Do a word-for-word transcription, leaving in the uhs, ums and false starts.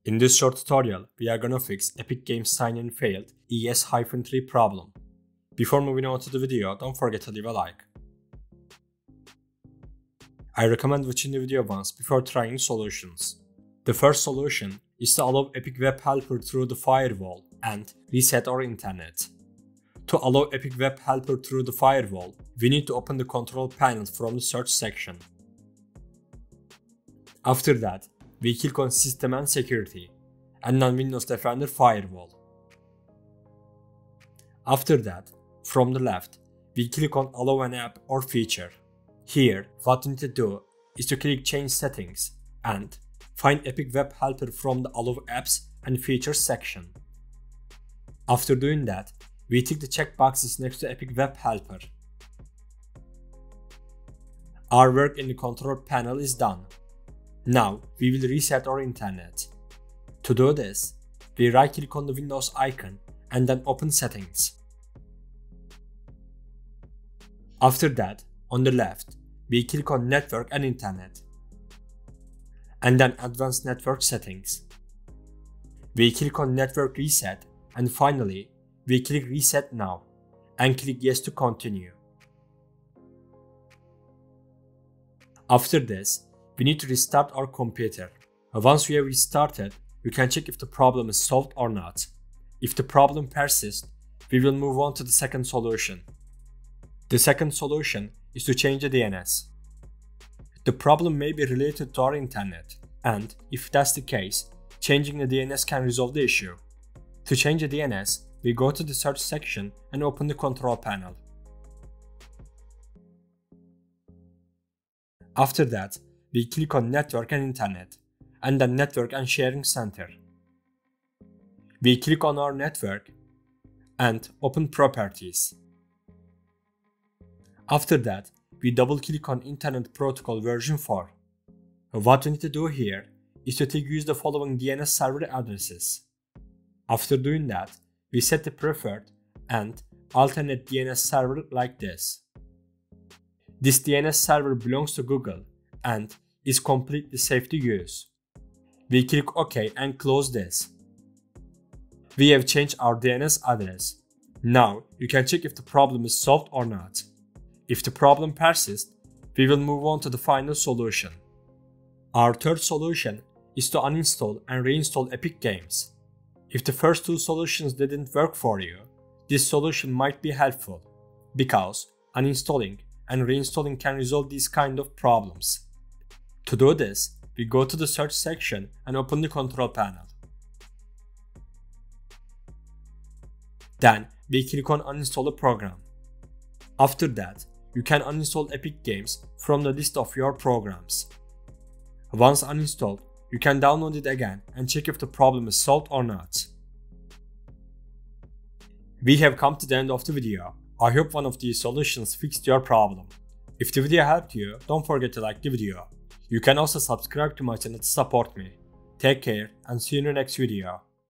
In this short tutorial, we are gonna fix Epic Games sign-in failed A S three problem. Before moving on to the video, don't forget to leave a like. I recommend watching the video once before trying solutions. The first solution is to allow Epic Web Helper through the firewall and reset our internet. To allow Epic Web Helper through the firewall, we need to open the control panel from the search section. After that, we click on System and Security, and then Windows Defender Firewall. After that, from the left, we click on Allow an app or feature. Here, what we need to do is to click Change Settings and find Epic Web Helper from the Allow Apps and Features section. After doing that, we tick the checkboxes next to Epic Web Helper. Our work in the control panel is done. Now, we will reset our internet. To do this, we right-click on the Windows icon and then open Settings. After that, on the left, we click on Network and Internet, and then Advanced Network Settings. We click on Network Reset, and finally, we click Reset Now, and click Yes to continue. After this, we need to restart our computer. Once we have restarted, we can check if the problem is solved or not. If the problem persists, we will move on to the second solution. The second solution is to change the D N S. The problem may be related to our internet, and if that's the case, changing the D N S can resolve the issue. To change the D N S, we go to the search section and open the control panel. After that, we click on Network and Internet, and then Network and Sharing Center. We click on our network and open Properties. After that, we double click on Internet Protocol version four. What we need to do here is to use the following D N S server addresses. After doing that, we set the preferred and alternate D N S server like this. This D N S server belongs to Google and is completely safe to use. We click OK and close this. We have changed our D N S address. Now you can check if the problem is solved or not. If the problem persists, we will move on to the final solution. Our third solution is to uninstall and reinstall Epic Games. If the first two solutions didn't work for you, this solution might be helpful, because uninstalling and reinstalling can resolve these kind of problems. To do this, we go to the search section and open the control panel. Then we click on Uninstall a program. After that, you can uninstall Epic Games from the list of your programs. Once uninstalled, you can download it again and check if the problem is solved or not. We have come to the end of the video. I hope one of these solutions fixed your problem. If the video helped you, don't forget to like the video. You can also subscribe to my channel to support me. Take care and see you in the next video.